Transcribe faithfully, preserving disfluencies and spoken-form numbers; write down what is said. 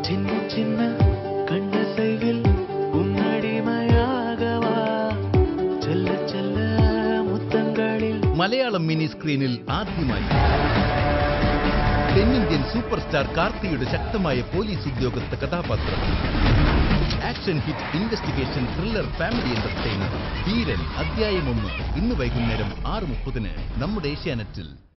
சின்ன சின்ன கண்ணசைவில் உன்னடிமையாகவா செல்ல செல்ல മുത്തങ്ങളിൽ മലയാളം മിനി സ്ക്രീനിൽ ആദ്യമായി തെന്നിന്ത്യൻ സൂപ്പർ സ്റ്റാർ കാർത്തിയുടെ ശക്തമായ പോലീസ് ഉദ്യോഗസ്ഥ കഥാപാത്രം. Action hit investigation thriller family entertainer Dheeran Adhyayam Onnu ഇന്ന് വൈകുന്നേരം ആറ് മുപ്പതിന് നമ്മുടെ ഏഷ്യാനെറ്റിൽ.